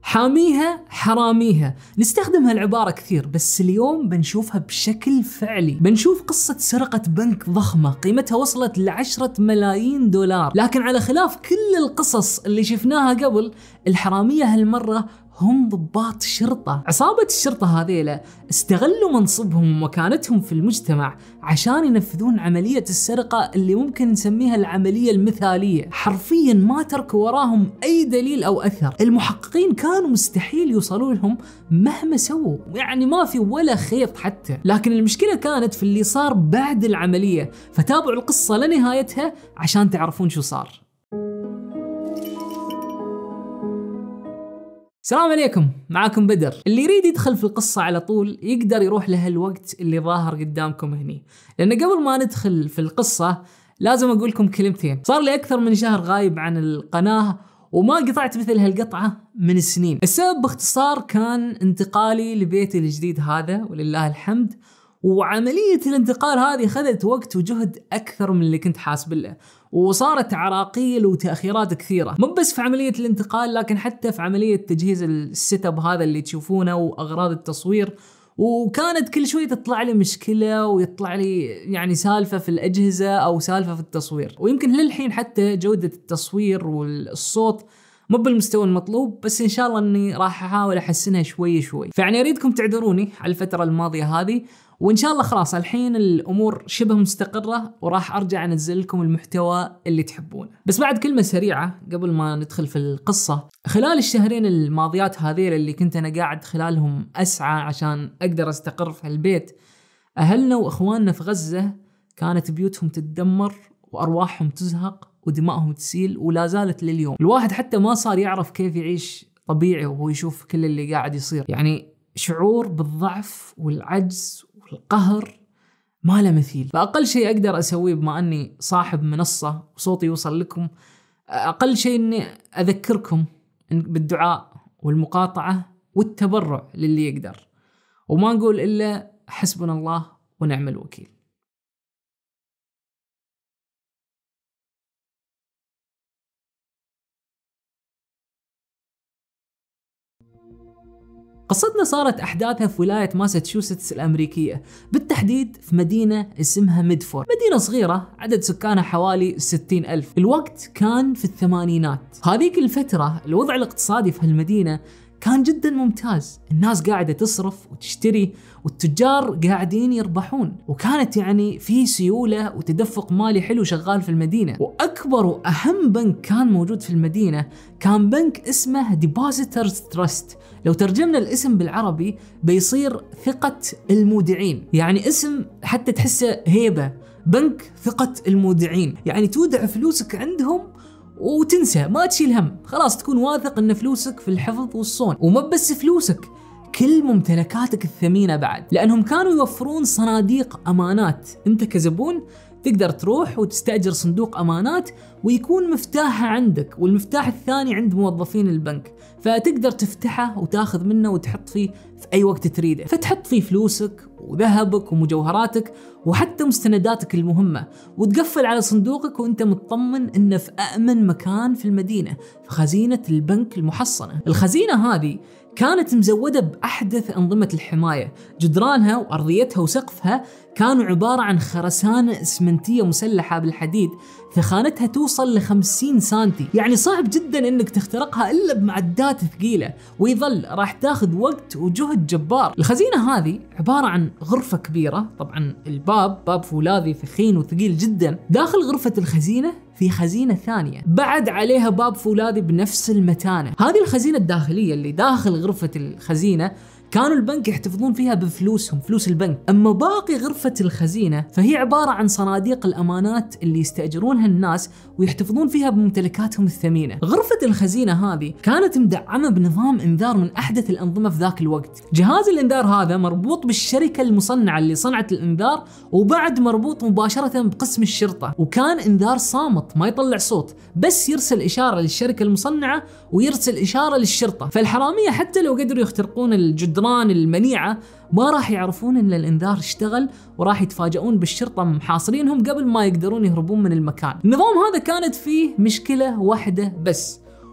حاميها حراميها، نستخدم هالعبارة كثير، بس اليوم بنشوفها بشكل فعلي. بنشوف قصة سرقة بنك ضخمة قيمتها وصلت ل10 ملايين دولار، لكن على خلاف كل القصص اللي شفناها قبل، الحرامية هالمرة هم ضباط شرطة. عصابة الشرطة هذيلا استغلوا منصبهم ومكانتهم في المجتمع عشان ينفذون عملية السرقة اللي ممكن نسميها العملية المثالية. حرفيا ما تركوا وراهم أي دليل أو أثر. المحققين كانوا مستحيل يوصلوا لهم مهما سووا، يعني ما في ولا خيط حتى. لكن المشكلة كانت في اللي صار بعد العملية، فتابعوا القصة لنهايتها عشان تعرفون شو صار. السلام عليكم، معاكم بدر. اللي يريد يدخل في القصة على طول يقدر يروح لهالوقت اللي ظاهر قدامكم هني، لأن قبل ما ندخل في القصة لازم أقول لكم كلمتين. صار لي أكثر من شهر غايب عن القناة وما قطعت مثل هالقطعة من سنين. السبب باختصار كان انتقالي لبيتي الجديد هذا ولله الحمد، وعملية الانتقال هذه خذت وقت وجهد أكثر من اللي كنت حاسب له، وصارت عراقيل وتأخيرات كثيرة، مو بس في عملية الانتقال لكن حتى في عملية تجهيز السيت اب هذا اللي تشوفونه وأغراض التصوير. وكانت كل شوي تطلع لي مشكلة ويطلع لي يعني سالفة في الأجهزة أو سالفة في التصوير، ويمكن للحين حتى جودة التصوير والصوت مو بالمستوى المطلوب، بس إن شاء الله إني راح أحاول أحسنها شوي شوي. فيعني أريدكم تعذروني على الفترة الماضية هذه، وإن شاء الله خلاص الحين الأمور شبه مستقرة وراح أرجع أنزل لكم المحتوى اللي تحبونه. بس بعد كلمة سريعة قبل ما ندخل في القصة، خلال الشهرين الماضيات هذيل اللي كنت أنا قاعد خلالهم أسعى عشان أقدر أستقر في هالبيت، أهلنا وإخواننا في غزة كانت بيوتهم تتدمر وأرواحهم تزهق ودمائهم تسيل، ولا زالت لليوم. الواحد حتى ما صار يعرف كيف يعيش طبيعي وهو يشوف كل اللي قاعد يصير. يعني شعور بالضعف والعجز والقهر ما له مثيل. فأقل شيء أقدر أسويه بما أني صاحب منصة وصوتي يوصل لكم، أقل شيء أني أذكركم بالدعاء والمقاطعة والتبرع للي يقدر، وما نقول إلا حسبنا الله ونعم الوكيل. قصتنا صارت أحداثها في ولاية ماساتشوستس الأمريكية، بالتحديد في مدينة اسمها ميدفورد، مدينة صغيرة عدد سكانها حوالي 60,000. الوقت كان في الثمانينات. هذيك الفترة الوضع الاقتصادي في هالمدينة كان جدا ممتاز، الناس قاعدة تصرف وتشتري والتجار قاعدين يربحون، وكانت يعني في سيولة وتدفق مالي حلو شغال في المدينة. وأكبر وأهم بنك كان موجود في المدينة كان بنك اسمه ديبوزيترز تراست. لو ترجمنا الاسم بالعربي بيصير ثقة المودعين، يعني اسم حتى تحسه هيبة، بنك ثقة المودعين. يعني تودع فلوسك عندهم وتنسى، ما تشيل هم، خلاص تكون واثق ان فلوسك في الحفظ والصون. وما بس فلوسك، كل ممتلكاتك الثمينة بعد، لأنهم كانوا يوفرون صناديق أمانات. أنت كزبون تقدر تروح وتستأجر صندوق أمانات ويكون مفتاحها عندك والمفتاح الثاني عند موظفين البنك، فتقدر تفتحه وتاخذ منه وتحط فيه في أي وقت تريده. فتحط فيه فلوسك وذهبك ومجوهراتك وحتى مستنداتك المهمة، وتقفل على صندوقك وانت مطمن انه في أأمن مكان في المدينة، في خزينة البنك المحصنة. الخزينة هذه كانت مزودة بأحدث أنظمة الحماية، جدرانها وأرضيتها وسقفها كانوا عبارة عن خرسانة إسمنتية مسلحة بالحديد، ثخانتها توصل ل50 سنتي، يعني صعب جدا انك تخترقها الا بمعدات ثقيلة، ويظل راح تاخذ وقت وجهد جبار. الخزينة هذه عبارة عن غرفة كبيرة، طبعا الباب باب فولاذي ثخين وثقيل جدا. داخل غرفة الخزينة في خزينة ثانية بعد عليها باب فولاذي بنفس المتانة. هذه الخزينة الداخلية اللي داخل غرفة الخزينة كانوا البنك يحتفظون فيها بفلوسهم، فلوس البنك. أما باقي غرفة الخزينة فهي عبارة عن صناديق الأمانات اللي يستأجرونها الناس ويحتفظون فيها بممتلكاتهم الثمينة. غرفة الخزينة هذه كانت مدعمة بنظام إنذار من أحدث الأنظمة في ذاك الوقت. جهاز الإنذار هذا مربوط بالشركة المصنعة اللي صنعت الإنذار، وبعد مربوط مباشرة بقسم الشرطة، وكان إنذار صامت ما يطلع صوت، بس يرسل إشارة للشركة المصنعة ويرسل إشارة للشرطة. فالحرامية حتى لو قدروا يخترقون الجدران المنيعة ما راح يعرفون ان الانذار اشتغل، وراح يتفاجئون بالشرطة محاصرينهم قبل ما يقدرون يهربون من المكان. النظام هذا كانت فيه مشكلة واحدة بس،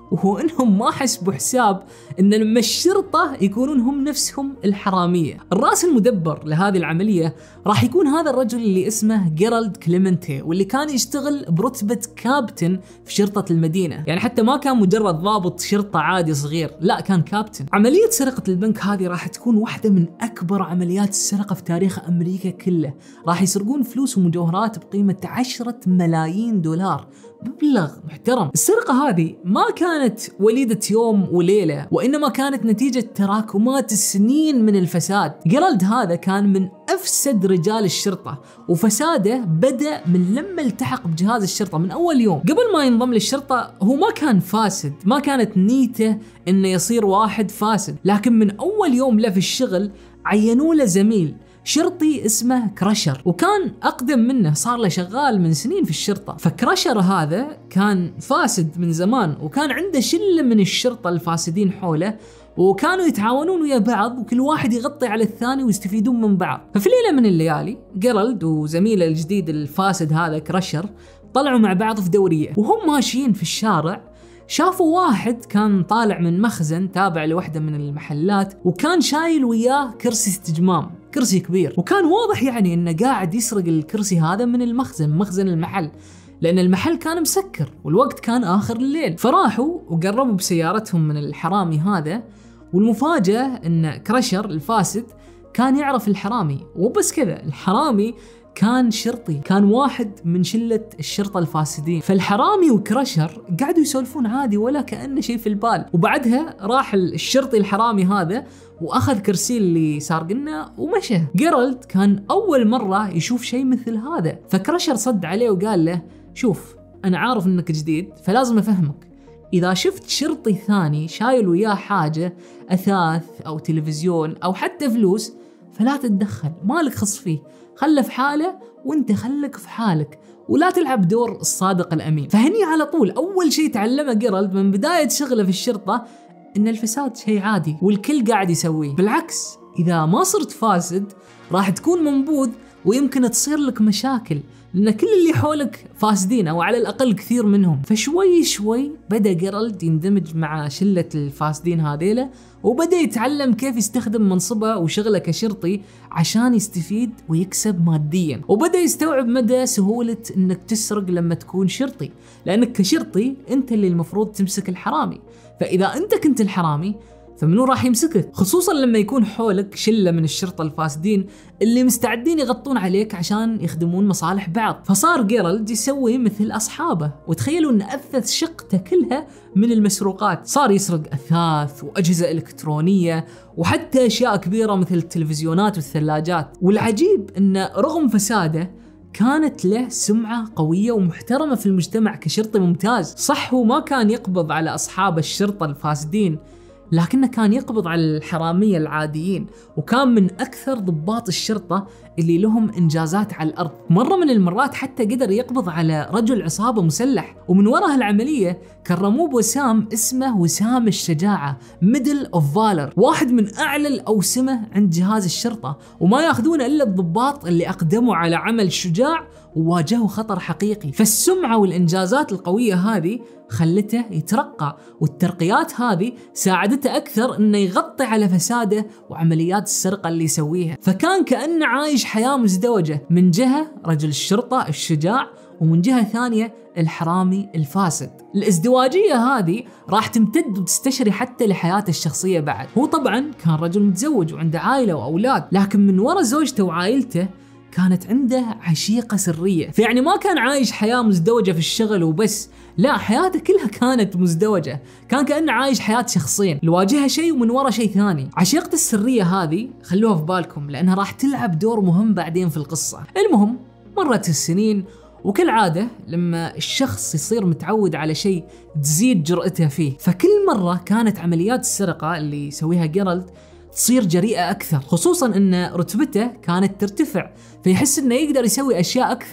وهو انهم ما حسبوا حساب ان لما الشرطة يكونون هم نفسهم الحرامية. الراس المدبر لهذه العملية راح يكون هذا الرجل اللي اسمه جيرالد كليمنتي، واللي كان يشتغل برتبة كابتن في شرطة المدينة، يعني حتى ما كان مجرد ضابط شرطة عادي صغير، لا كان كابتن. عملية سرقة البنك هذه راح تكون واحدة من أكبر عمليات السرقة في تاريخ أمريكا كله. راح يسرقون فلوس ومجوهرات بقيمة 10 ملايين دولار، مبلغ محترم. السرقة هذه ما كانت وليدة يوم وليلة، وإنما كانت نتيجة تراكمات السنين من الفساد. جيرالد هذا كان من أفسد رجال الشرطة، وفساده بدأ من لما التحق بجهاز الشرطة من أول يوم. قبل ما ينضم للشرطة هو ما كان فاسد، ما كانت نيته إنه يصير واحد فاسد، لكن من أول يوم له في الشغل عينوا له زميل شرطي اسمه كراشر، وكان أقدم منه، صار له شغال من سنين في الشرطة. فكراشر هذا كان فاسد من زمان، وكان عنده شلة من الشرطة الفاسدين حوله، وكانوا يتعاونون ويا بعض، وكل واحد يغطي على الثاني ويستفيدون من بعض. ففي ليلة من الليالي جيرالد وزميله الجديد الفاسد هذا كراشر طلعوا مع بعض في دورية، وهم ماشيين في الشارع شافوا واحد كان طالع من مخزن تابع لوحدة من المحلات، وكان شايل وياه كرسي استجمام، كرسي كبير، وكان واضح يعني انه قاعد يسرق الكرسي هذا من المخزن، مخزن المحل، لأن المحل كان مسكر والوقت كان آخر الليل. فراحوا وقربوا بسيارتهم من الحرامي هذا، والمفاجأة ان كراشر الفاسد كان يعرف الحرامي، وبس كذا الحرامي كان شرطي، كان واحد من شلة الشرطة الفاسدين. فالحرامي وكراشر قاعدوا يسولفون عادي ولا كأنه شيء في البال، وبعدها راح الشرطي الحرامي هذا وأخذ كرسي اللي سارقنه ومشى. جيرالد كان أول مرة يشوف شيء مثل هذا، فكراشر صد عليه وقال له شوف أنا عارف إنك جديد فلازم أفهمك، إذا شفت شرطي ثاني شايل وياه حاجة أثاث أو تلفزيون أو حتى فلوس فلا تتدخل، مالك خص فيه، خله في حاله وانت خلك في حالك، ولا تلعب دور الصادق الأمين. فهني على طول أول شيء تعلمه جيرالد من بداية شغله في الشرطة إن الفساد شيء عادي والكل قاعد يسويه. بالعكس إذا ما صرت فاسد راح تكون منبوذ ويمكن تصير لك مشاكل، لأن كل اللي حولك فاسدين أو على الأقل كثير منهم. فشوي شوي بدأ جيرالد يندمج مع شلة الفاسدين هذيله، وبدأ يتعلم كيف يستخدم منصبه وشغله كشرطي عشان يستفيد ويكسب ماديا، وبدأ يستوعب مدى سهولة انك تسرق لما تكون شرطي، لأنك كشرطي انت اللي المفروض تمسك الحرامي، فإذا انت كنت الحرامي فمنو راح يمسكك، خصوصا لما يكون حولك شلة من الشرطة الفاسدين اللي مستعدين يغطون عليك عشان يخدمون مصالح بعض. فصار جيرالد يسوي مثل أصحابه، وتخيلوا أن أثث شقته كلها من المسروقات، صار يسرق أثاث وأجهزة إلكترونية وحتى أشياء كبيرة مثل التلفزيونات والثلاجات. والعجيب أن رغم فساده كانت له سمعة قوية ومحترمة في المجتمع كشرطي ممتاز. صح هو ما كان يقبض على أصحاب الشرطة الفاسدين، لكنه كان يقبض على الحرامية العاديين، وكان من أكثر ضباط الشرطة اللي لهم إنجازات على الأرض. مرة من المرات حتى قدر يقبض على رجل عصابة مسلح، ومن وراء هالعملية كرموه بوسام اسمه وسام الشجاعة، ميدل أوف فالر، واحد من أعلى الأوسمة عند جهاز الشرطة، وما ياخذونه إلا الضباط اللي أقدموا على عمل شجاع وواجهوا خطر حقيقي. فالسمعة والإنجازات القوية هذه خلته يترقى، والترقيات هذه ساعدته أكثر إنه يغطي على فساده وعمليات السرقة اللي يسويها. فكان كأنه عايش حياة مزدوجة، من جهة رجل الشرطة الشجاع، ومن جهة ثانية الحرامي الفاسد. الازدواجية هذه راح تمتد وتستشري حتى لحياته الشخصية بعد. هو طبعا كان رجل متزوج وعنده عائلة وأولاد، لكن من وراء زوجته وعائلته كانت عنده عشيقة سرية. فيعني ما كان عايش حياة مزدوجة في الشغل وبس، لا حياته كلها كانت مزدوجة، كان كأنه عايش حياة شخصين، الواجهة شيء ومن ورا شيء ثاني. عشيقته السرية هذه خلوها في بالكم لأنها راح تلعب دور مهم بعدين في القصة. المهم مرت السنين، وكالعادة لما الشخص يصير متعود على شيء تزيد جرأته فيه، فكل مرة كانت عمليات السرقة اللي يسويها جيرالد تصير جريئة أكثر، خصوصاً أن رتبته كانت ترتفع، فيحس أنه يقدر يسوي أشياء أكثر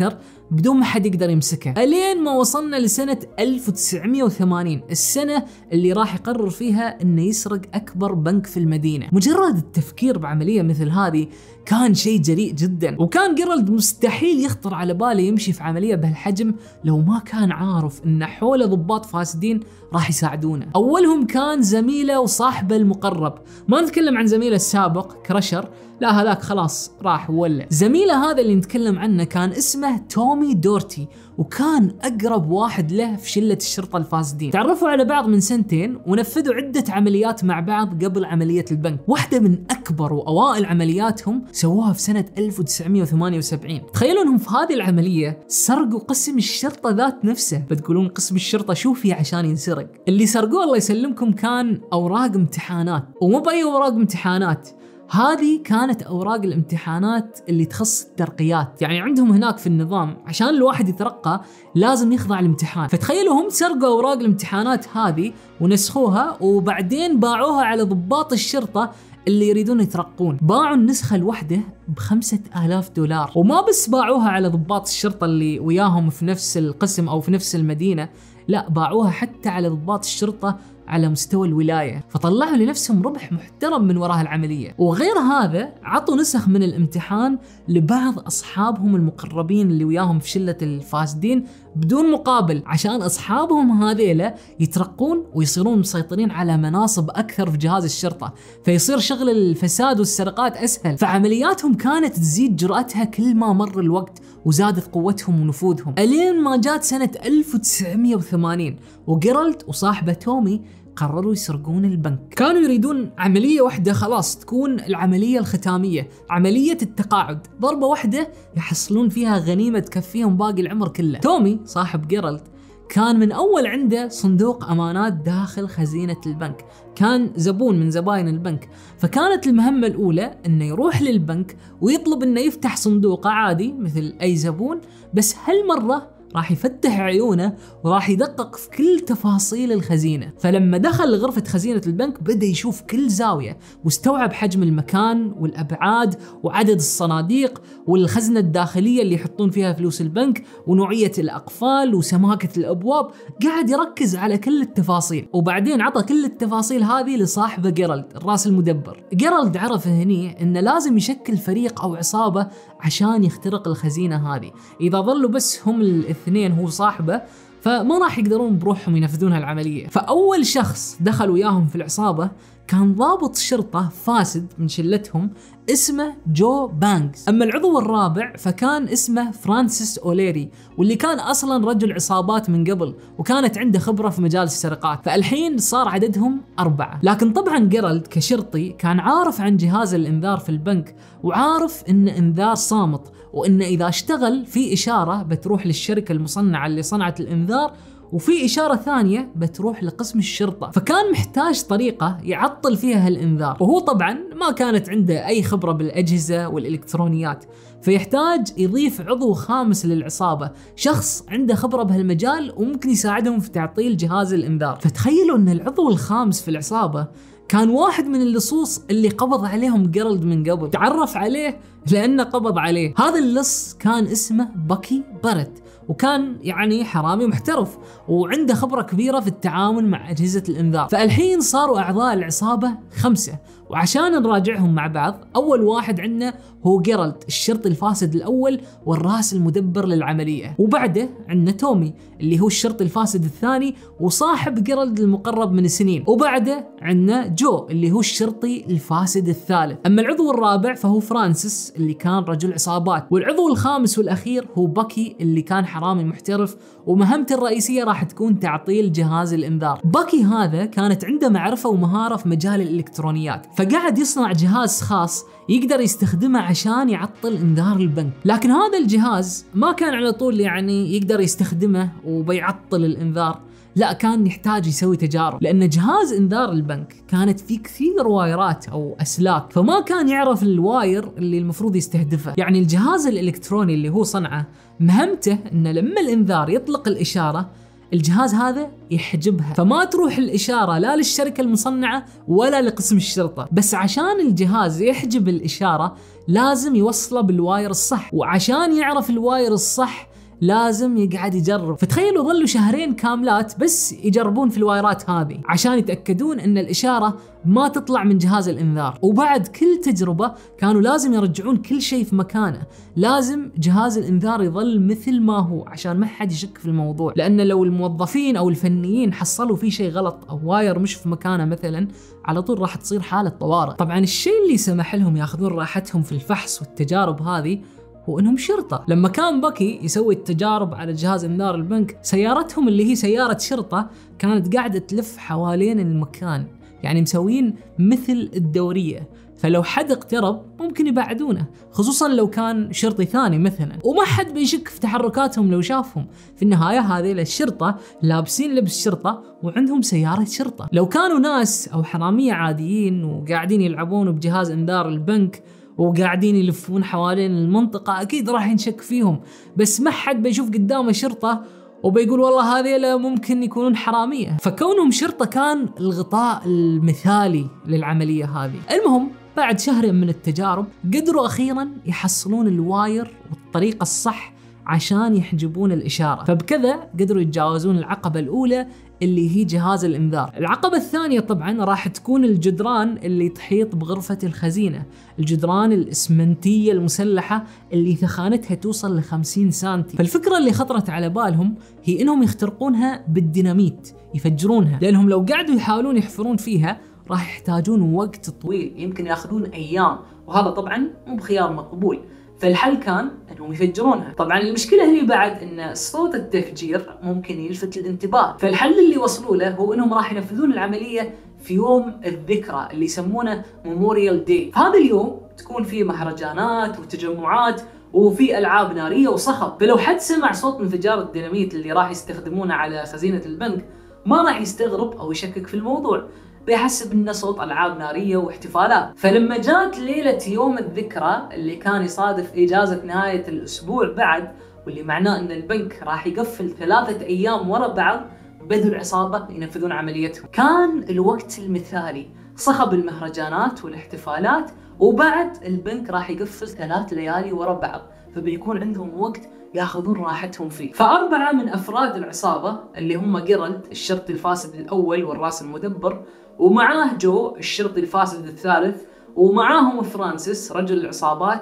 بدون ما حد يقدر يمسكه، الين ما وصلنا لسنة 1980، السنة اللي راح يقرر فيها انه يسرق اكبر بنك في المدينة. مجرد التفكير بعملية مثل هذه كان شيء جريء جدا، وكان جيرالد مستحيل يخطر على باله يمشي في عملية بهالحجم لو ما كان عارف ان حوله ضباط فاسدين راح يساعدونه. اولهم كان زميله وصاحبه المقرب، ما نتكلم عن زميله السابق كرشر، لا هذاك خلاص راح وولع. زميله هذا اللي نتكلم عنه كان اسمه تومي دورتي، وكان اقرب واحد له في شلة الشرطة الفاسدين. تعرفوا على بعض من سنتين ونفذوا عدة عمليات مع بعض قبل عملية البنك. واحدة من اكبر واوائل عملياتهم سووها في سنة 1978. تخيلوا انهم في هذه العملية سرقوا قسم الشرطة ذات نفسه. بتقولون قسم الشرطة شو فيه عشان ينسرق؟ اللي سرقوه الله يسلمكم كان اوراق امتحانات، ومو باي اوراق امتحانات، هذه كانت أوراق الامتحانات اللي تخص الترقيات. يعني عندهم هناك في النظام عشان الواحد يترقى لازم يخضع الامتحان، فتخيلوا هم سرقوا أوراق الامتحانات هذه ونسخوها وبعدين باعوها على ضباط الشرطة اللي يريدون يترقون. باعوا النسخة الواحدة $5000، وما بس باعوها على ضباط الشرطة اللي وياهم في نفس القسم أو في نفس المدينة، لا باعوها حتى على ضباط الشرطة على مستوى الولاية، فطلعوا لنفسهم ربح محترم من وراء العملية. وغير هذا عطوا نسخ من الامتحان لبعض أصحابهم المقربين اللي وياهم في شلة الفاسدين بدون مقابل، عشان أصحابهم هذيلا يترقون ويصيرون مسيطرين على مناصب أكثر في جهاز الشرطة، فيصير شغل الفساد والسرقات أسهل. فعملياتهم كانت تزيد جرأتها كل ما مر الوقت وزادت قوتهم ونفوذهم، ألين ما جات سنة 1980 وجيرالد وصاحبه تومي قرروا يسرقون البنك. كانوا يريدون عملية واحدة خلاص تكون العملية الختامية، عملية التقاعد، ضربة واحدة يحصلون فيها غنيمة تكفيهم باقي العمر كله. تومي صاحب جيرالد كان من أول عنده صندوق أمانات داخل خزينة البنك، كان زبون من زباين البنك، فكانت المهمة الأولى إنه يروح للبنك ويطلب إنه يفتح صندوقه عادي مثل أي زبون، بس هالمرة راح يفتح عيونه وراح يدقق في كل تفاصيل الخزينة. فلما دخل غرفة خزينة البنك بدأ يشوف كل زاوية، واستوعب حجم المكان والأبعاد وعدد الصناديق والخزنة الداخلية اللي يحطون فيها فلوس البنك ونوعية الأقفال وسماكة الأبواب. قاعد يركز على كل التفاصيل، وبعدين عطى كل التفاصيل هذه لصاحبه جيرالد الراس المدبر. جيرالد عرف هني إنه لازم يشكل فريق أو عصابة عشان يخترق الخزينة هذه. إذا ظلوا بس هم الاثنين هو صاحبه فما راح يقدرون بروحهم ينفذون هالعملية. فأول شخص دخل وياهم في العصابة كان ضابط شرطة فاسد من شلتهم اسمه جو بانكس. أما العضو الرابع فكان اسمه فرانسيس أوليري، واللي كان أصلا رجل عصابات من قبل وكانت عنده خبرة في مجال السرقات، فالحين صار عددهم 4. لكن طبعا جيرالد كشرطي كان عارف عن جهاز الإنذار في البنك، وعارف إن إنذار صامت، وإن إذا اشتغل في إشارة بتروح للشركة المصنعة اللي صنعت الإنذار، وفي إشارة ثانية بتروح لقسم الشرطة. فكان محتاج طريقة يعطل فيها هالإنذار، وهو طبعا ما كانت عنده أي خبرة بالأجهزة والإلكترونيات، فيحتاج يضيف عضو خامس للعصابة، شخص عنده خبرة بهالمجال وممكن يساعدهم في تعطيل جهاز الإنذار. فتخيلوا أن العضو الخامس في العصابة كان واحد من اللصوص اللي قبض عليهم جيرالد من قبل، تعرف عليه لأنه قبض عليه. هذا اللص كان اسمه باكي بارت، وكان يعني حرامي محترف وعنده خبرة كبيرة في التعامل مع أجهزة الإنذار. فالحين صاروا أعضاء العصابة 5، وعشان نراجعهم مع بعض، أول واحد عندنا هو جيرالد الشرطي الفاسد الأول والراس المدبر للعملية، وبعده عندنا تومي اللي هو الشرطي الفاسد الثاني وصاحب جيرالد المقرب من سنين، وبعده عندنا جو اللي هو الشرطي الفاسد الثالث. أما العضو الرابع فهو فرانسيس اللي كان رجل عصابات، والعضو الخامس والأخير هو باكي اللي كان حرامي محترف ومهمته الرئيسية راح تكون تعطيل جهاز الإنذار. باكي هذا كانت عنده معرفة ومهارة في مجال الإلكترونيات، فقاعد يصنع جهاز خاص يقدر يستخدمه عشان يعطل إنذار البنك. لكن هذا الجهاز ما كان على طول يعني يقدر يستخدمه وبيعطل الإنذار، لا كان يحتاج يسوي تجارب، لأن جهاز إنذار البنك كانت فيه كثير وايرات أو أسلاك، فما كان يعرف الواير اللي المفروض يستهدفه. يعني الجهاز الإلكتروني اللي هو صنعه مهمته إنه لما الإنذار يطلق الإشارة الجهاز هذا يحجبها، فما تروح الإشارة لا للشركة المصنعة ولا لقسم الشرطة. بس عشان الجهاز يحجب الإشارة لازم يوصله بالواير الصح، وعشان يعرف الواير الصح لازم يقعد يجرب. فتخيلوا ظلوا شهرين كاملات بس يجربون في الوايرات هذه عشان يتأكدون ان الإشارة ما تطلع من جهاز الإنذار. وبعد كل تجربة كانوا لازم يرجعون كل شيء في مكانه، لازم جهاز الإنذار يظل مثل ما هو عشان ما حد يشك في الموضوع، لأن لو الموظفين أو الفنيين حصلوا فيه شيء غلط أو واير مش في مكانه مثلا، على طول راح تصير حالة طوارئ. طبعا الشيء اللي سمح لهم ياخذون راحتهم في الفحص والتجارب هذه هو انهم شرطة. لما كان باكي يسوي التجارب على جهاز انذار البنك، سيارتهم اللي هي سيارة شرطة كانت قاعدة تلف حوالين المكان، يعني مسوين مثل الدورية، فلو حد اقترب ممكن يبعدونه، خصوصا لو كان شرطي ثاني مثلا، وما حد بيشك في تحركاتهم لو شافهم. في النهاية هذه الشرطة لابسين لبس شرطة وعندهم سيارة شرطة. لو كانوا ناس او حرامية عاديين وقاعدين يلعبون بجهاز انذار البنك وقاعدين يلفون حوالين المنطقة، أكيد راح ينشك فيهم، بس ما حد بيشوف قدامه شرطة وبيقول والله هذيلا ممكن يكونون حرامية. فكونهم شرطة كان الغطاء المثالي للعملية هذه. المهم بعد شهرين من التجارب قدروا أخيرا يحصلون الواير والطريقة الصح عشان يحجبون الإشارة، فبكذا قدروا يتجاوزون العقبة الأولى اللي هي جهاز الإنذار. العقبة الثانية طبعا راح تكون الجدران اللي تحيط بغرفة الخزينة، الجدران الإسمنتية المسلحة اللي ثخانتها توصل ل50 سنتي. فالفكرة اللي خطرت على بالهم هي إنهم يخترقونها بالديناميت، يفجرونها، لأنهم لو قعدوا يحاولون يحفرون فيها راح يحتاجون وقت طويل، يمكن ياخذون أيام، وهذا طبعا مو بخيار مقبول. فالحل كان انهم يفجرونها. طبعا المشكله اللي بعد ان صوت التفجير ممكن يلفت الانتباه، فالحل اللي وصلوا له هو انهم راح ينفذون العمليه في يوم الذكرى اللي يسمونه ميموريال داي. هذا اليوم تكون فيه مهرجانات وتجمعات وفي العاب ناريه وصخب، فلو حد سمع صوت انفجار الديناميت اللي راح يستخدمونه على خزينه البنك ما راح يستغرب او يشكك في الموضوع، بيحسب انه صوت العاب ناريه واحتفالات. فلما جات ليله يوم الذكرى اللي كان يصادف اجازه نهايه الاسبوع بعد، واللي معناه ان البنك راح يقفل 3 ايام ورا بعض، بدوا العصابه ينفذون عمليتهم. كان الوقت المثالي، صخب المهرجانات والاحتفالات، وبعد البنك راح يقفل 3 ليالي ورا بعض، فبيكون عندهم وقت ياخذون راحتهم فيه. ف4 من افراد العصابه اللي هم جيرالد الشرطي الفاسد الاول والراس المدبر، ومعاه جو الشرطي الفاسد الثالث، ومعاهم فرانسيس رجل العصابات،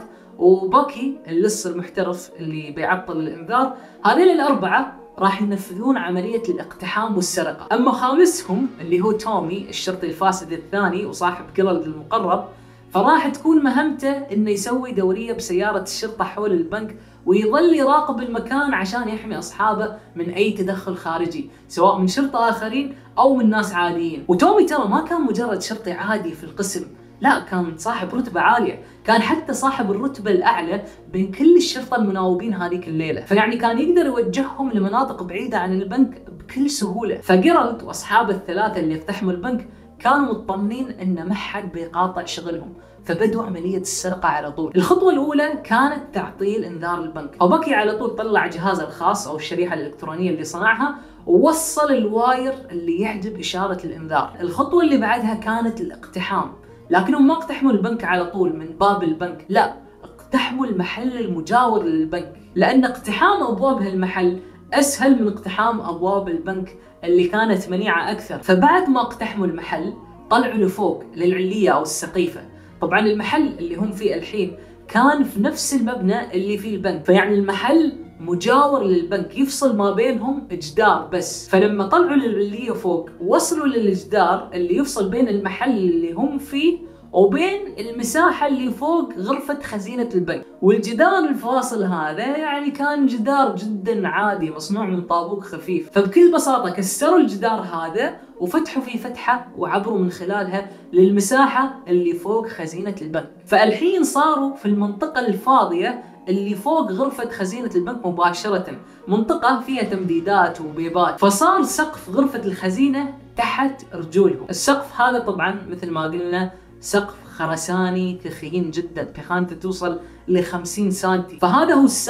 وباكي اللص المحترف اللي بيعطل الانذار، هذول ال4 راح ينفذون عملية الاقتحام والسرقة. أما خامسهم اللي هو تومي الشرطي الفاسد الثاني وصاحب جيرالد المقرب، فراح تكون مهمته انه يسوي دورية بسيارة الشرطة حول البنك ويظل يراقب المكان عشان يحمي اصحابه من اي تدخل خارجي، سواء من شرطة اخرين او من ناس عاديين. وتومي ترى ما كان مجرد شرطي عادي في القسم، لا، كان صاحب رتبة عالية، كان حتى صاحب الرتبة الأعلى بين كل الشرطة المناوبين هذيك الليلة، فيعني كان يقدر يوجههم لمناطق بعيدة عن البنك بكل سهولة. فجيرالد وأصحابه ال3 اللي اقتحموا البنك كانوا مطمنين إن ما حد بيقاطع شغلهم، فبدوا عملية السرقة على طول. الخطوة الأولى كانت تعطيل إنذار البنك، فباكي على طول طلع جهازه الخاص أو الشريحة الإلكترونية اللي صنعها ووصل الواير اللي يحجب إشارة الإنذار. الخطوة اللي بعدها كانت الاقتحام، لكنهم ما اقتحموا البنك على طول من باب البنك، لا، اقتحموا المحل المجاور للبنك، لأن اقتحام أبواب هالمحل أسهل من اقتحام أبواب البنك اللي كانت منيعة أكثر. فبعد ما اقتحموا المحل طلعوا لفوق للعلية أو السقيفة. طبعا المحل اللي هم فيه الحين كان في نفس المبنى اللي فيه البنك، فيعني المحل مجاور للبنك، يفصل ما بينهم جدار بس. فلما طلعوا للعلية فوق وصلوا للجدار اللي يفصل بين المحل اللي هم فيه وبين المساحة اللي فوق غرفة خزينة البنك. والجدار الفاصل هذا يعني كان جدار جدا عادي مصنوع من طابوق خفيف، فبكل بساطة كسروا الجدار هذا وفتحوا فيه فتحة وعبروا من خلالها للمساحة اللي فوق خزينة البنك. فالحين صاروا في المنطقة الفاضية اللي فوق غرفة خزينة البنك مباشرة، منطقة فيها تمديدات وبيبات، فصار سقف غرفة الخزينة تحت رجولهم. السقف هذا طبعا مثل ما قلنا سقف خرساني تخين جدا، تخانته توصل ل50 سنتي، فهذا هو السقف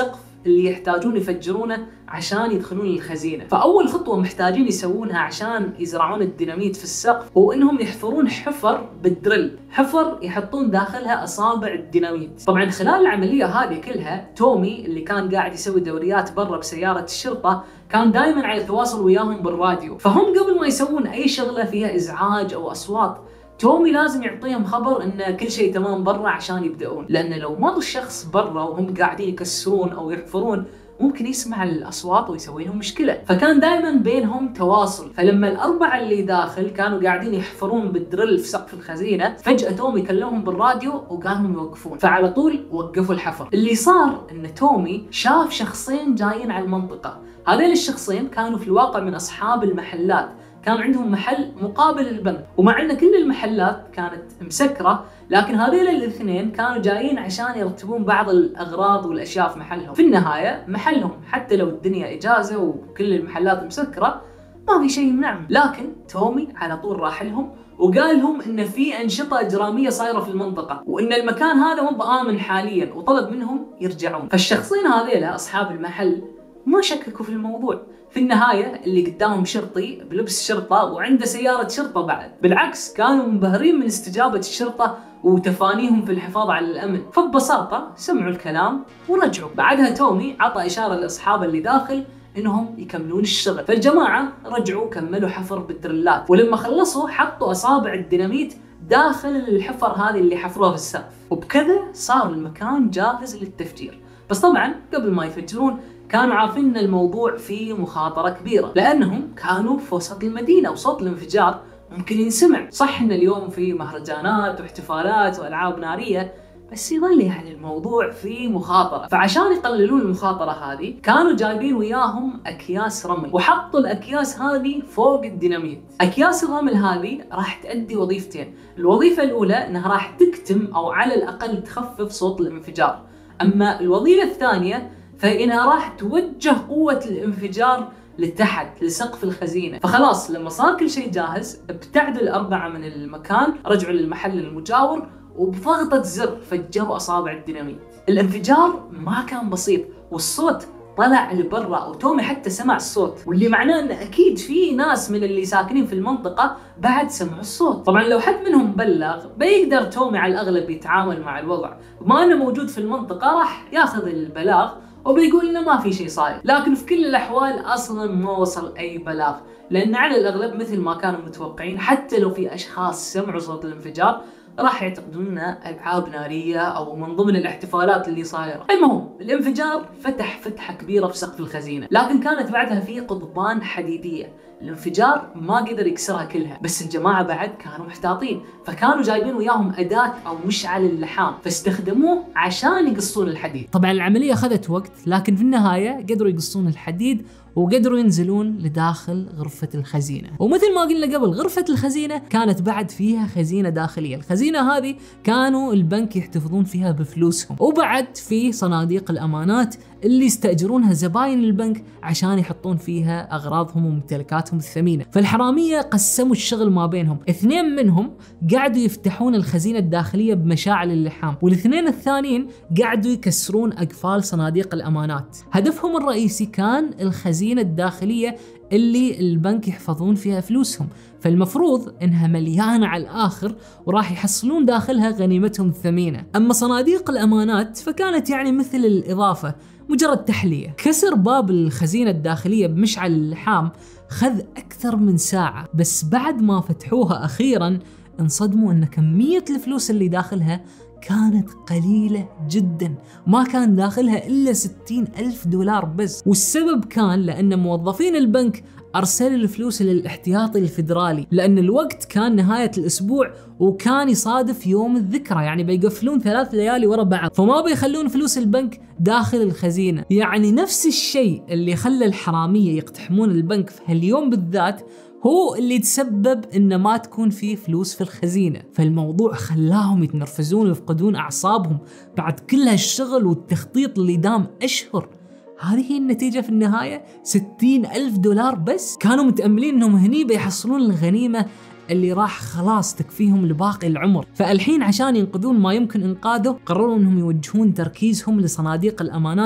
اللي يحتاجون يفجرونه عشان يدخلون الخزينة. فأول خطوة محتاجين يسوونها عشان يزرعون الديناميت في السقف هو إنهم يحفرون حفر بالدريل، حفر يحطون داخلها أصابع الديناميت. طبعا خلال العملية هذه كلها تومي اللي كان قاعد يسوي دوريات برا بسيارة الشرطة كان دائما على تواصل وياهم بالراديو، فهم قبل ما يسوون أي شغلة فيها إزعاج أو أصوات تومي لازم يعطيهم خبر ان كل شيء تمام برا عشان يبدأون، لان لو مر الشخص برا وهم قاعدين يكسرون او يحفرون ممكن يسمع الاصوات ويسوي لهم مشكله. فكان دائما بينهم تواصل. فلما الاربعه اللي داخل كانوا قاعدين يحفرون بالدرل في سقف الخزينه، فجاه تومي كلمهم بالراديو وقال لهم يوقفون، فعلى طول وقفوا الحفر. اللي صار ان تومي شاف شخصين جايين على المنطقه، هذين الشخصين كانوا في الواقع من اصحاب المحلات، كان عندهم محل مقابل البنك، ومع ان كل المحلات كانت مسكره لكن هذيل الاثنين كانوا جايين عشان يرتبون بعض الاغراض والاشياء في محلهم. في النهايه محلهم حتى لو الدنيا اجازه وكل المحلات مسكره ما في شيء يمنعهم، لكن تومي على طول راح لهم وقال لهم ان في انشطه اجراميه صايره في المنطقه وان المكان هذا مو بآمن حاليا، وطلب منهم يرجعون. فالشخصين هذيل اصحاب المحل ما شككوا في الموضوع. في النهاية اللي قدامهم شرطي بلبس شرطة وعنده سيارة شرطة بعد، بالعكس كانوا منبهرين من استجابة الشرطة وتفانيهم في الحفاظ على الأمن، فببساطة سمعوا الكلام ورجعوا. بعدها تومي عطى إشارة لأصحابه اللي داخل إنهم يكملون الشغل، فالجماعة رجعوا كملوا حفر بالدرلات، ولما خلصوا حطوا أصابع الديناميت داخل الحفر هذه اللي حفروها في السقف، وبكذا صار المكان جاهز للتفجير. بس طبعا قبل ما يفجرون كانوا عارفين ان الموضوع فيه مخاطرة كبيرة، لانهم كانوا في وسط المدينة وصوت الانفجار ممكن ينسمع. صح ان اليوم في مهرجانات واحتفالات والعاب نارية، بس يظل يعني الموضوع فيه مخاطرة. فعشان يقللون المخاطرة هذه كانوا جايبين وياهم اكياس رمل، وحطوا الاكياس هذه فوق الديناميت. اكياس الرمل هذه راح تؤدي وظيفتين، الوظيفة الاولى انها راح تكتم او على الاقل تخفف صوت الانفجار، اما الوظيفة الثانية فإنها راح توجه قوة الانفجار لتحت لسقف الخزينة. فخلاص لما صار كل شيء جاهز ابتعدوا الأربعة من المكان، رجعوا للمحل المجاور وبضغطة زر فجروا أصابع الديناميت. الانفجار ما كان بسيط والصوت طلع لبرا وتومي حتى سمع الصوت، واللي معناه ان اكيد في ناس من اللي ساكنين في المنطقة بعد سمعوا الصوت. طبعا لو حد منهم بلغ بيقدر تومي على الاغلب يتعامل مع الوضع، وما انه موجود في المنطقة راح ياخذ البلاغ وبيقول انه ما في شيء صاير. لكن في كل الاحوال اصلا ما وصل اي بلاغ، لان على الاغلب مثل ما كانوا متوقعين حتى لو في اشخاص سمعوا صوت الانفجار راح يعتقدون انها العاب ناريه او من ضمن الاحتفالات اللي صايره. المهم الانفجار فتح فتحه كبيره في سقف الخزينه، لكن كانت بعدها في قضبان حديديه، الانفجار ما قدر يكسرها كلها، بس الجماعه بعد كانوا محتاطين، فكانوا جايبين وياهم اداه او مشعل اللحام فاستخدموه عشان يقصون الحديد. طبعا العمليه اخذت وقت، لكن في النهايه قدروا يقصون الحديد وقدروا ينزلون لداخل غرفة الخزينة. ومثل ما قلنا قبل، غرفة الخزينة كانت بعد فيها خزينة داخلية، الخزينة هذه كانوا البنك يحتفظون فيها بفلوسهم، وبعد في صناديق الأمانات اللي يستأجرونها زباين البنك عشان يحطون فيها أغراضهم وممتلكاتهم الثمينة. فالحرامية قسموا الشغل ما بينهم، اثنين منهم قعدوا يفتحون الخزينة الداخلية بمشاعل اللحام، والاثنين الثانيين قعدوا يكسرون أقفال صناديق الأمانات. هدفهم الرئيسي كان الخزينة الداخلية اللي البنك يحفظون فيها فلوسهم، فالمفروض انها مليانة على الاخر وراح يحصلون داخلها غنيمتهم الثمينة. اما صناديق الامانات فكانت يعني مثل الاضافة، مجرد تحلية. كسر باب الخزينة الداخلية بمشعل اللحام خذ اكثر من ساعة، بس بعد ما فتحوها اخيرا انصدموا ان كمية الفلوس اللي داخلها كانت قليلة جدا، ما كان داخلها إلا 60,000 دولار بس. والسبب كان لأن موظفين البنك أرسلوا الفلوس للاحتياطي الفيدرالي، لأن الوقت كان نهاية الأسبوع وكان يصادف يوم الذكرى، يعني بيقفلون 3 ليالي ورا بعض، فما بيخلون فلوس البنك داخل الخزينة. يعني نفس الشيء اللي خلى الحرامية يقتحمون البنك في هاليوم بالذات هو اللي تسبب إن ما تكون فيه فلوس في الخزينة. فالموضوع خلاهم يتنرفزون ويفقدون أعصابهم بعد كل هالشغل والتخطيط اللي دام أشهر. هذه هي النتيجة في النهاية، 60,000 دولار بس. كانوا متأملين إنهم هني بيحصلون الغنيمة اللي راح خلاص تكفيهم لباقي العمر. فالحين عشان ينقذون ما يمكن إنقاذه قرروا إنهم يوجهون تركيزهم لصناديق الأمانات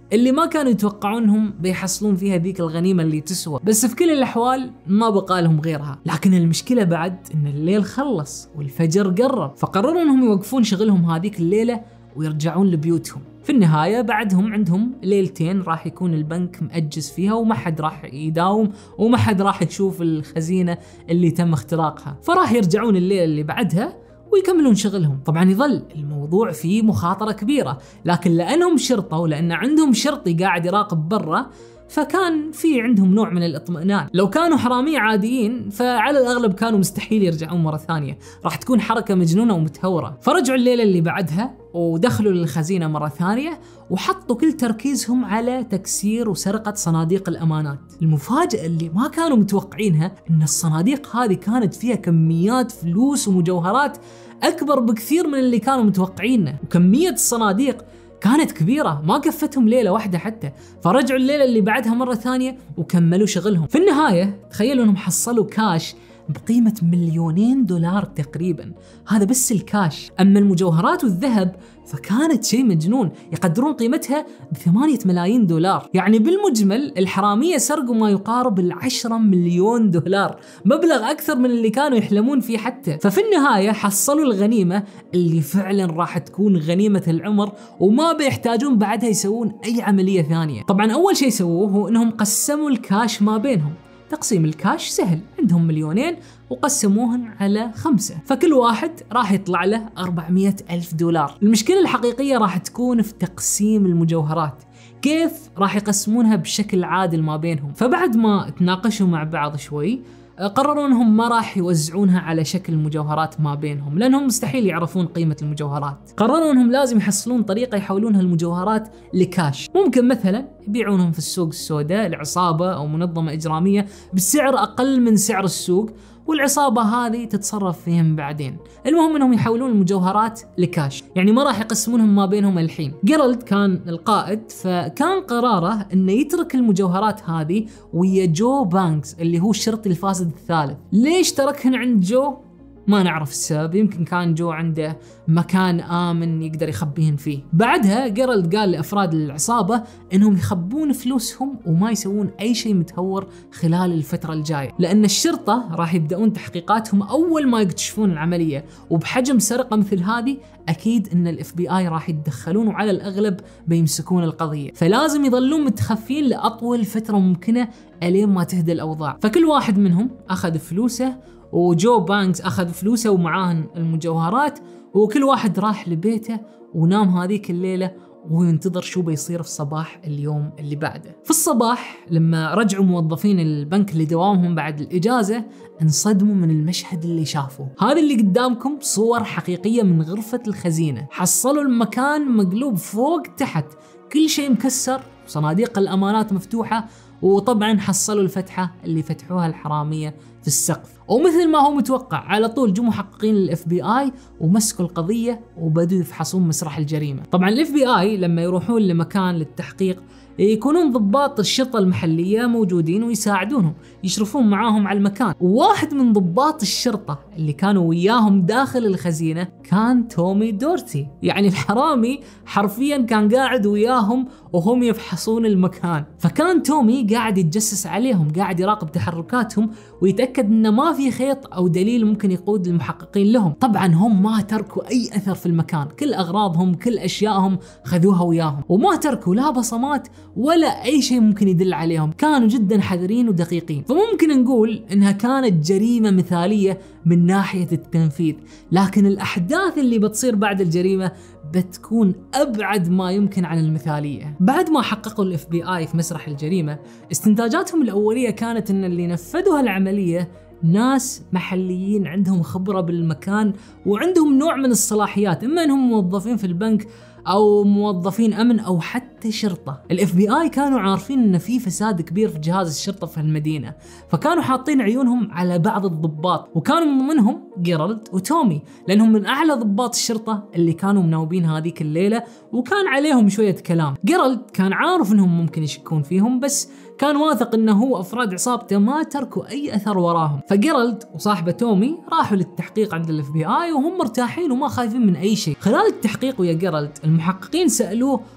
اللي ما كانوا يتوقعونهم بيحصلون فيها ذيك الغنيمة اللي تسوى، بس في كل الأحوال ما بقى لهم غيرها. لكن المشكلة بعد إن الليل خلص والفجر قرب، فقرروا إنهم يوقفون شغلهم هذيك الليلة ويرجعون لبيوتهم. في النهاية بعدهم عندهم ليلتين راح يكون البنك مأجز فيها وما حد راح يداوم وما حد راح يشوف الخزينة اللي تم اختراقها، فراح يرجعون الليلة اللي بعدها ويكملون شغلهم. طبعا يظل الموضوع فيه مخاطرة كبيرة، لكن لأنهم شرطة ولأن عندهم شرطي قاعد يراقب برا فكان في عندهم نوع من الاطمئنان. لو كانوا حرامية عاديين فعلى الأغلب كانوا مستحيل يرجعون مرة ثانية، راح تكون حركة مجنونة ومتهورة. فرجعوا الليلة اللي بعدها ودخلوا للخزينة مرة ثانية وحطوا كل تركيزهم على تكسير وسرقة صناديق الأمانات. المفاجأة اللي ما كانوا متوقعينها إن الصناديق هذه كانت فيها كميات فلوس ومجوهرات أكبر بكثير من اللي كانوا متوقعينه، وكمية الصناديق كانت كبيرة ما كفتهم ليلة واحدة حتى. فرجعوا الليلة اللي بعدها مرة ثانية وكملوا شغلهم. في النهاية تخيلوا انهم حصلوا كاش بقيمة $2,000,000 تقريبا، هذا بس الكاش. أما المجوهرات والذهب فكانت شيء مجنون، يقدرون قيمتها $8,000,000. يعني بالمجمل الحرامية سرقوا ما يقارب $10,000,000، مبلغ أكثر من اللي كانوا يحلمون فيه حتى. ففي النهاية حصلوا الغنيمة اللي فعلا راح تكون غنيمة العمر وما بيحتاجون بعدها يسوون أي عملية ثانية. طبعا أول شيء سووه هو أنهم قسموا الكاش ما بينهم. تقسيم الكاش سهل، عندهم 2,000,000 وقسموهن على 5، فكل واحد راح يطلع له $400,000. المشكلة الحقيقية راح تكون في تقسيم المجوهرات، كيف راح يقسمونها بشكل عادل ما بينهم. فبعد ما تناقشوا مع بعض شوي قرروا انهم ما راح يوزعونها على شكل مجوهرات ما بينهم لانهم مستحيل يعرفون قيمة المجوهرات. قرروا انهم لازم يحصلون طريقة يحولون هالمجوهرات لكاش، ممكن مثلا يبيعونهم في السوق السوداء لعصابة او منظمة اجرامية بسعر اقل من سعر السوق، والعصابة هذه تتصرف فيهم بعدين. المهم انهم يحولون المجوهرات لكاش، يعني ما راح يقسمونهم ما بينهم الحين. جيرالد كان القائد، فكان قراره انه يترك المجوهرات هذه ويا جو بانكس اللي هو الشرطي الفاسد الثالث. ليش تركهن عند جو؟ ما نعرف السبب، يمكن كان جو عنده مكان آمن يقدر يخبيهن فيه. بعدها جيرالد قال لأفراد العصابة إنهم يخبون فلوسهم وما يسوون أي شيء متهور خلال الفترة الجاية، لأن الشرطة راح يبدأون تحقيقاتهم أول ما يكتشفون العملية، وبحجم سرقة مثل هذه أكيد إن ال FBI راح يتدخلون وعلى الأغلب بيمسكون القضية، فلازم يظلون متخفين لأطول فترة ممكنة ألين ما تهدى الأوضاع. فكل واحد منهم أخذ فلوسه، وجو بانكس أخذ فلوسه ومعاه المجوهرات، وكل واحد راح لبيته ونام هذيك الليلة وينتظر شو بيصير في صباح اليوم اللي بعده. في الصباح لما رجعوا موظفين البنك لدوامهم بعد الإجازة انصدموا من المشهد اللي شافوه. هذا اللي قدامكم صور حقيقية من غرفة الخزينة، حصلوا المكان مقلوب فوق تحت، كل شيء مكسر، صناديق الأمانات مفتوحة، وطبعا حصلوا الفتحة اللي فتحوها الحرامية في السقف. ومثل ما هو متوقع على طول جو محققين ال FBI ومسكوا القضية وبدوا يفحصون مسرح الجريمة. طبعا ال FBI لما يروحون لمكان للتحقيق يكونون ضباط الشرطة المحلية موجودين ويساعدونهم، يشرفون معاهم على المكان. وواحد من ضباط الشرطة اللي كانوا وياهم داخل الخزينة كان تومي دورتي، يعني الحرامي حرفيا كان قاعد وياهم وهم يفحصون المكان. فكان تومي قاعد يتجسس عليهم، قاعد يراقب تحركاتهم ويتأكد إنه ما في خيط أو دليل ممكن يقود المحققين لهم. طبعا هم ما تركوا أي أثر في المكان، كل أغراضهم كل أشيائهم خذوها وياهم، وما تركوا لا بصمات ولا أي شيء ممكن يدل عليهم، كانوا جدا حذرين ودقيقين. فممكن نقول إنها كانت جريمة مثالية من ناحية التنفيذ، لكن الأحداث اللي بتصير بعد الجريمة بتكون أبعد ما يمكن عن المثالية. بعد ما حققوا ال FBI في مسرح الجريمة، استنتاجاتهم الأولية كانت إن اللي نفذوا هالعملية ناس محليين عندهم خبرة بالمكان وعندهم نوع من الصلاحيات، إما أنهم موظفين في البنك أو موظفين أمن أو حتى شرطة. ال FBI كانوا عارفين إن في فساد كبير في جهاز الشرطة في المدينة، فكانوا حاطين عيونهم على بعض الضباط، وكانوا من ضمنهم جيرالد وتومي، لأنهم من أعلى ضباط الشرطة اللي كانوا مناوبين هذيك الليلة، وكان عليهم شوية كلام. جيرالد كان عارف إنهم ممكن يشكون فيهم، بس كان واثق إنه هو أفراد عصابته ما تركوا أي أثر وراهم. فجيرالد وصاحبه تومي راحوا للتحقيق عند ال FBI وهم مرتاحين وما خايفين من أي شيء. خلال التحقيق ويا جيرالد المحققين سألوه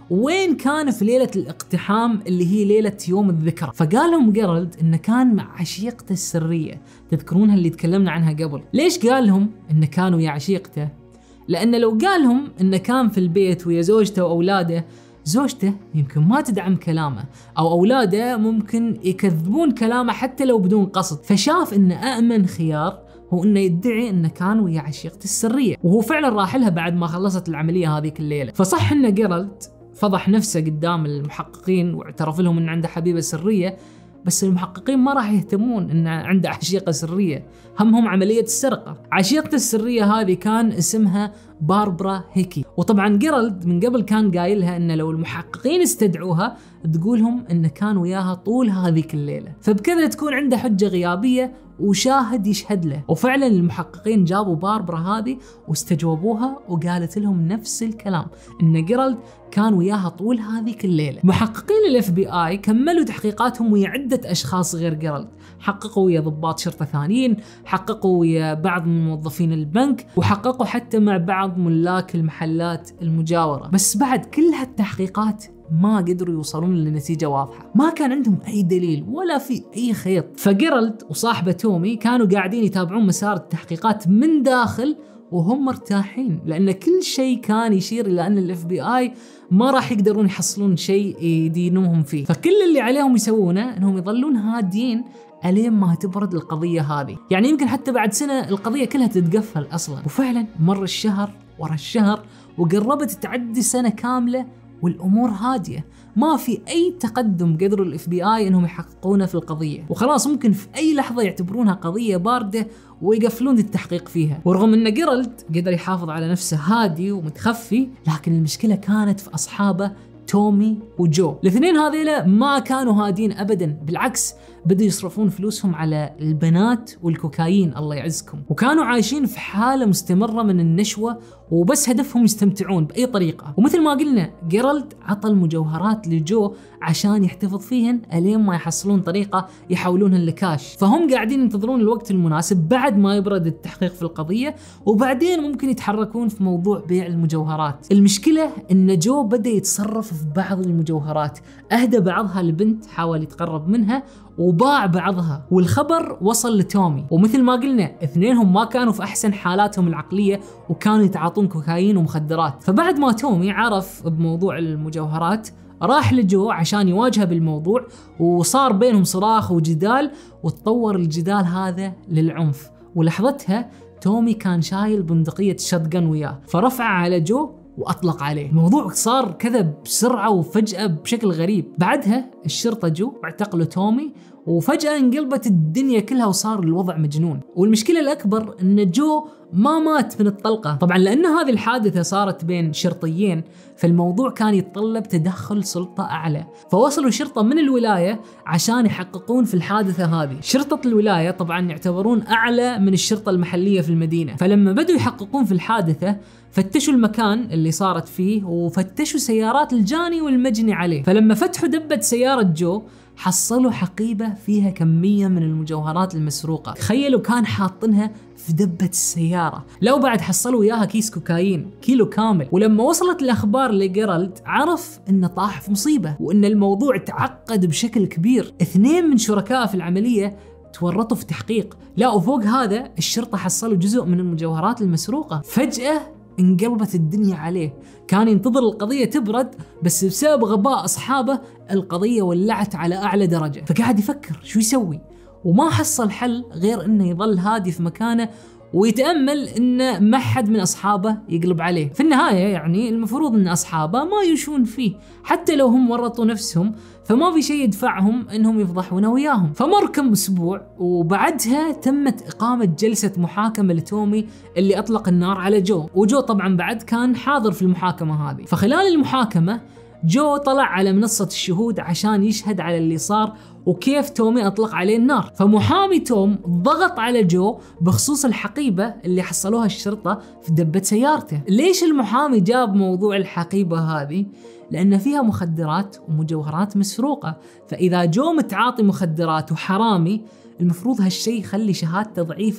وين كان في ليلة الاقتحام اللي هي ليلة يوم الذكرى. فقال لهم جيرالد إنه كان مع عشيقته السرية، تذكرونها اللي تكلمنا عنها قبل. ليش قال لهم إنه كان ويا عشيقته؟ لأن لو قال لهم إنه كان في البيت ويا زوجته وأولاده، زوجته يمكن ما تدعم كلامه، أو أولاده ممكن يكذبون كلامه حتى لو بدون قصد. فشاف إنه أأمن خيار هو إنه يدعي إنه كان ويا عشيقته السرية، وهو فعلا راح لها بعد ما خلصت العملية هذيك الليلة. فصح إن جيرالد فضح نفسه قدام المحققين واعترف لهم إن عنده حبيبة سرية، بس المحققين ما راح يهتمون إن عنده عشيقة سرية، همهم عملية السرقة. عشيقته السرية هذه كان اسمها باربرا هيكي، وطبعا جيرالد من قبل كان قايلها إن لو المحققين استدعوها تقولهم إنه كان وياها طول هذيك الليلة، فبكذا تكون عنده حجة غيابية وشاهد يشهد له. وفعلا المحققين جابوا باربرا هذه واستجوبوها وقالت لهم نفس الكلام، إن جيرالد كان وياها طول هذيك الليلة. محققين الاف بي اي كملوا تحقيقاتهم ويا عدة اشخاص غير جيرالد، حققوا ويا ضباط شرطة ثانيين، حققوا ويا بعض من موظفين البنك، وحققوا حتى مع بعض ملاك المحلات المجاورة. بس بعد كل هالتحقيقات ما قدروا يوصلون لنتيجة واضحة، ما كان عندهم أي دليل ولا في أي خيط. فجيرالد وصاحبه تومي كانوا قاعدين يتابعون مسار التحقيقات من داخل وهم مرتاحين، لأن كل شيء كان يشير إلى أن الاف بي اي ما راح يقدرون يحصلون شيء يدينوهم فيه. فكل اللي عليهم يسوونه أنهم يظلون هادين ألين ما تبرد القضية هذه. يعني يمكن حتى بعد سنة القضية كلها تتقفل أصلا. وفعلا مر الشهر ورا الشهر وقربت تعدي سنة كاملة والأمور هادية، ما في أي تقدم قدروا الاف بي اي انهم يحققونه في القضية، وخلاص ممكن في أي لحظة يعتبرونها قضية باردة ويقفلون التحقيق فيها. ورغم ان جيرالد قدر يحافظ على نفسه هادي ومتخفي، لكن المشكلة كانت في أصحابه تومي وجو. الاثنين هذيلا ما كانوا هادين أبدا، بالعكس بدوا يصرفون فلوسهم على البنات والكوكايين الله يعزكم، وكانوا عايشين في حالة مستمرة من النشوة وبس هدفهم يستمتعون بأي طريقة. ومثل ما قلنا جيرالد عطى المجوهرات لجو عشان يحتفظ فيهن ألين ما يحصلون طريقة يحولونهن لكاش. فهم قاعدين ينتظرون الوقت المناسب بعد ما يبرد التحقيق في القضية، وبعدين ممكن يتحركون في موضوع بيع المجوهرات. المشكلة إن جو بدأ يتصرف في بعض المجوهرات، أهدى بعضها لبنت حاول يتقرب منها وباع بعضها، والخبر وصل لتومي. ومثل ما قلنا اثنينهم ما كانوا في أحسن حالاتهم العقلية وكانوا يتعاطون كوكايين ومخدرات. فبعد ما تومي عرف بموضوع المجوهرات راح لجو عشان يواجهه بالموضوع، وصار بينهم صراخ وجدال، وتطور الجدال هذا للعنف. ولحظتها تومي كان شايل بندقية شotgun وياه، فرفع على جو وأطلق عليه. الموضوع صار كذا بسرعة وفجأة بشكل غريب. بعدها الشرطة جو واعتقلوا تومي، وفجأة انقلبت الدنيا كلها وصار الوضع مجنون. والمشكلة الأكبر إن جو ما مات من الطلقة، طبعا لأن هذه الحادثة صارت بين شرطيين، فالموضوع كان يتطلب تدخل سلطة أعلى. فوصلوا شرطة من الولاية عشان يحققون في الحادثة هذه. شرطة الولاية طبعا يعتبرون أعلى من الشرطة المحلية في المدينة. فلما بدوا يحققون في الحادثة فتشوا المكان اللي صارت فيه، وفتشوا سيارات الجاني والمجني عليه. فلما فتحوا دبة سيارة جو حصلوا حقيبة فيها كمية من المجوهرات المسروقة. تخيلوا كان حاطنها في دبة السيارة. لو بعد حصلوا وياها كيس كوكايين كيلو كامل. ولما وصلت الأخبار لجيرالد عرف إنه طاح في مصيبة، وإن الموضوع تعقد بشكل كبير. اثنين من شركائه في العملية تورطوا في تحقيق. لا وفوق هذا الشرطة حصلوا جزء من المجوهرات المسروقة. فجأة انقلبت الدنيا عليه، كان ينتظر القضية تبرد، بس بسبب غباء أصحابه القضية ولعت على أعلى درجة. فقاعد يفكر شو يسوي، وما حصل حل غير إنه يظل هادي في مكانه ويتأمل إنه ما حد من أصحابه يقلب عليه. في النهاية يعني المفروض إن أصحابه ما يشون فيه، حتى لو هم ورطوا نفسهم فما في شيء يدفعهم إنهم يفضحونه وياهم. فمر كم أسبوع وبعدها تمت إقامة جلسة محاكمة لتومي اللي أطلق النار على جو، وجو طبعا بعد كان حاضر في المحاكمة هذه. فخلال المحاكمة جو طلع على منصة الشهود عشان يشهد على اللي صار وكيف تومي أطلق عليه النار. فمحامي توم ضغط على جو بخصوص الحقيبة اللي حصلوها الشرطة في دبة سيارته. ليش المحامي جاب موضوع الحقيبة هذه؟ لأن فيها مخدرات ومجوهرات مسروقة، فإذا جو متعاطي مخدرات وحرامي المفروض هالشيء يخلي شهادته ضعيفة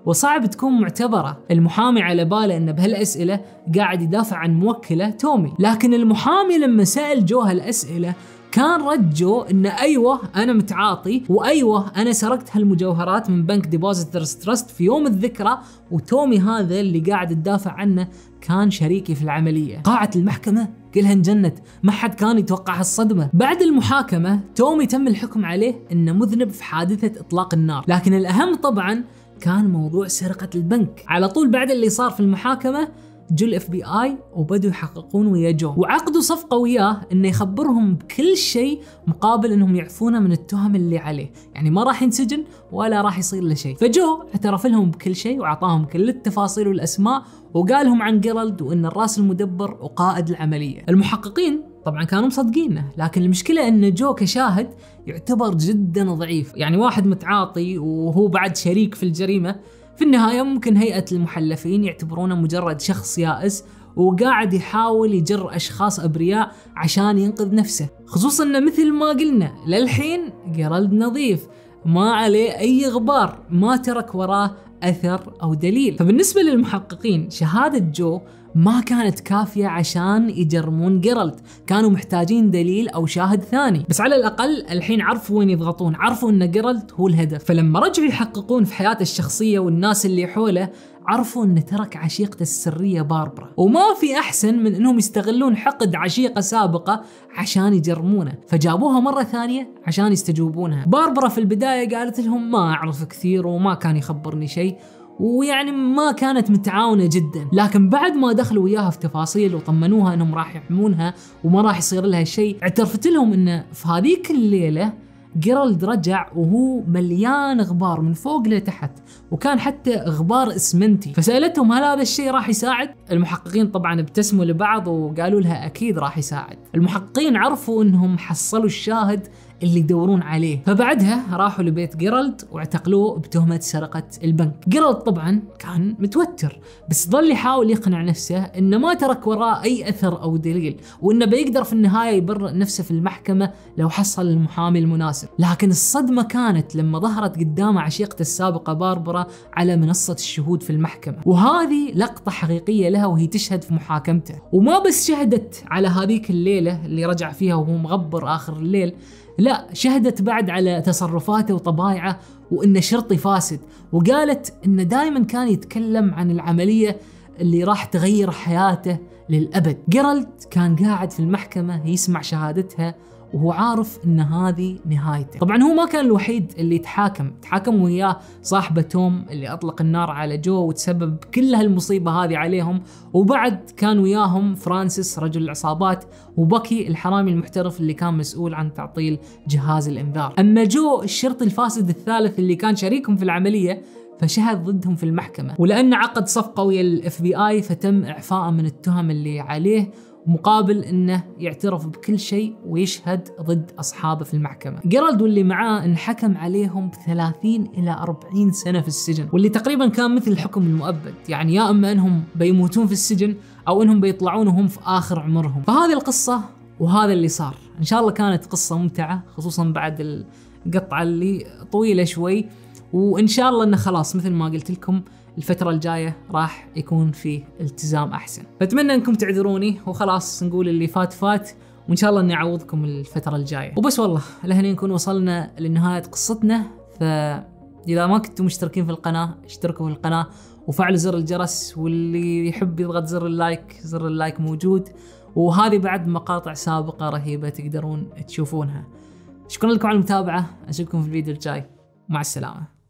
وصعب تكون معتبرة. المحامي على باله انه بهالأسئلة قاعد يدافع عن موكله تومي، لكن المحامي لما سأل جو هالأسئلة كان رد جو انه ايوه انا متعاطي، وايوه انا سرقت هالمجوهرات من بنك ديبوزيترز تراست في يوم الذكرى، وتومي هذا اللي قاعد تدافع عنه كان شريكي في العملية. قاعة المحكمة كلها انجنت، ما حد كان يتوقع هالصدمة. بعد المحاكمة تومي تم الحكم عليه انه مذنب في حادثة اطلاق النار، لكن الاهم طبعا كان موضوع سرقة البنك. على طول بعد اللي صار في المحاكمة جو الاف بي اي وبدوا يحققون ويا جو، وعقدوا صفقة وياه انه يخبرهم بكل شيء مقابل انهم يعفونه من التهم اللي عليه، يعني ما راح ينسجن ولا راح يصير له شيء. فجو اعترف لهم بكل شيء واعطاهم كل التفاصيل والاسماء، وقال لهم عن جيرالد وان الراس المدبر وقائد العملية. المحققين طبعا كانوا مصدقينه، لكن المشكلة ان جو كشاهد يعتبر جدا ضعيف، يعني واحد متعاطي وهو بعد شريك في الجريمة. في النهاية ممكن هيئة المحلفين يعتبرونه مجرد شخص يائس وقاعد يحاول يجر أشخاص أبرياء عشان ينقذ نفسه، خصوصا أنه مثل ما قلنا للحين جيرالد نظيف، ما عليه أي غبار، ما ترك وراه أثر أو دليل. فبالنسبة للمحققين شهادة جو ما كانت كافية عشان يجرمون جيرالد، كانوا محتاجين دليل أو شاهد ثاني. بس على الأقل الحين عرفوا وين يضغطون، عرفوا أن جيرالد هو الهدف. فلما رجعوا يحققون في حياته الشخصية والناس اللي حوله عرفوا أنه ترك عشيقته السرية باربرا، وما في أحسن من أنهم يستغلون حقد عشيقة سابقة عشان يجرمونه، فجابوها مرة ثانية عشان يستجوبونها. باربرا في البداية قالت لهم ما أعرف كثير وما كان يخبرني شيء، ويعني ما كانت متعاونة جدا، لكن بعد ما دخلوا وياها في تفاصيل وطمنوها انهم راح يحمونها وما راح يصير لها شيء، اعترفت لهم ان في هذيك الليلة جيرالد رجع وهو مليان غبار من فوق لتحت، وكان حتى غبار اسمنتي. فسألتهم هل هذا الشيء راح يساعد؟ المحققين طبعا ابتسموا لبعض وقالوا لها اكيد راح يساعد. المحققين عرفوا انهم حصلوا الشاهد اللي يدورون عليه، فبعدها راحوا لبيت جيرالد واعتقلوه بتهمة سرقة البنك. جيرالد طبعا كان متوتر، بس ظل يحاول يقنع نفسه انه ما ترك وراه اي اثر او دليل، وانه بيقدر في النهاية يبرئ نفسه في المحكمة لو حصل المحامي المناسب. لكن الصدمة كانت لما ظهرت قدامه عشيقته السابقة باربرا على منصة الشهود في المحكمة، وهذه لقطة حقيقية لها وهي تشهد في محاكمته. وما بس شهدت على هذيك الليلة اللي رجع فيها وهو مغبر آخر الليل، لا، شهدت بعد على تصرفاته وطبايعه وإنه شرطي فاسد، وقالت إنه دائما كان يتكلم عن العملية اللي راح تغير حياته للأبد. جيرالد كان قاعد في المحكمة يسمع شهادتها وهو عارف ان هذه نهايته. طبعا هو ما كان الوحيد اللي تحاكم وياه صاحبه توم اللي اطلق النار على جو وتسبب كل هالمصيبه هذه عليهم، وبعد كان وياهم فرانسيس رجل العصابات وباكي الحرامي المحترف اللي كان مسؤول عن تعطيل جهاز الانذار. اما جو الشرطي الفاسد الثالث اللي كان شريكهم في العمليه فشهد ضدهم في المحكمه، ولأنه عقد صفقه ويا الاف بي اي فتم اعفائه من التهم اللي عليه مقابل انه يعترف بكل شيء ويشهد ضد اصحابه في المحكمة. جيرالد واللي معاه انحكم عليهم ب 30 إلى 40 سنة في السجن، واللي تقريبا كان مثل الحكم المؤبد، يعني يا اما انهم بيموتون في السجن او انهم بيطلعون وهم في اخر عمرهم. فهذه القصة وهذا اللي صار. ان شاء الله كانت قصة ممتعة، خصوصا بعد القطعة اللي طويلة شوي، وان شاء الله انه خلاص مثل ما قلت لكم الفترة الجاية راح يكون فيه التزام أحسن. فأتمنى أنكم تعذروني وخلاص نقول اللي فات، وإن شاء الله إني أعوضكم الفترة الجاية. وبس والله لهنا نكون وصلنا لنهاية قصتنا. فإذا ما كنتم مشتركين في القناة اشتركوا في القناة وفعلوا زر الجرس، واللي يحب يضغط زر اللايك موجود، وهذه بعد مقاطع سابقة رهيبة تقدرون تشوفونها. شكرا لكم على المتابعة، أشوفكم في الفيديو الجاي، مع السلامة.